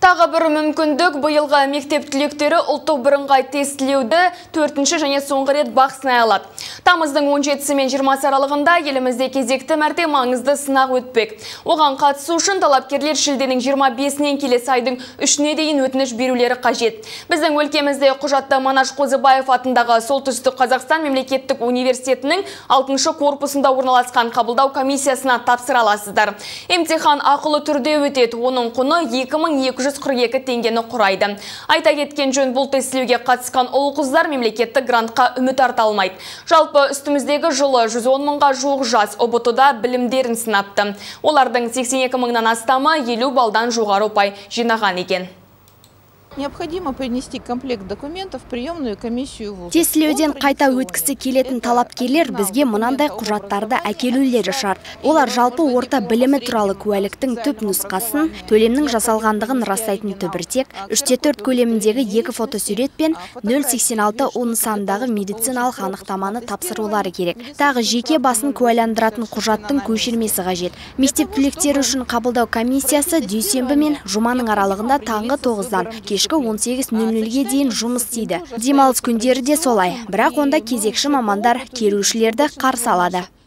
Тағы бір мүмкіндік биылғы мектеп түлектері ұлттық бірыңғай тестілеуді 4-ші және соңғы рет бақ сынай алады. Тамыздың 17-сі мен 20-сы аралығында елімізде кезекті мәрте маңызды сынақ өтпек. Оған қатысу үшін талапкерлер шілденің 25-нен келесі айдың 3-не дейін өтініш берулері қажет. Біздің өлкемізде құжатты Манаш Қозыбаев атындағы Солтүстік Қазақстан мемлекеттік университетінің 6-шы корпусында орналасқан қабылдау комиссиясына тапсыра аласыздар. Емтихан ақылы түрде өтеді. Оның құны 2242 теңгені құрайды. Айта кеткен жөн, бұл тестілеуге қатысқан ұл-қыздар мемлекеттік грантқа үміт арта алмайды. Жалпы үстіміздегі жылы 110 мыңға жуық жас ұбт-да білімдерін сынапты. Олардың 82 мыңнан астамы 50 балдан жоғары ұпай жинаған екен. Необходимо принести комплект документов в приемную комиссию вуза. Тестілеуден қайта өткісі келетін талапкерлер бізге мынандай құжаттарды әкелулері шарт. Олар жалпы орта білімі туралы куәліктің түп нұсқасын, төлемнің жасалғандығын растайтын түбіртек, 3/4 көлеміндегі 2 фотосурет пен 0,86 нысандағы медициналық анықтаманы тапсырулары керек. Тағы жеке басын куәландыратын құжаттың көшірмесі қажет. Мектеп түлектері үшін қабылдау комиссиясы дүйсенбі мен жұманың аралығында таңғы 9-дан кешкі 18:00-ге дейін жұмыс істейді. Демалыс күндері де солай. Бірақ онда кезекші мамандар келушілерді қарсы алады.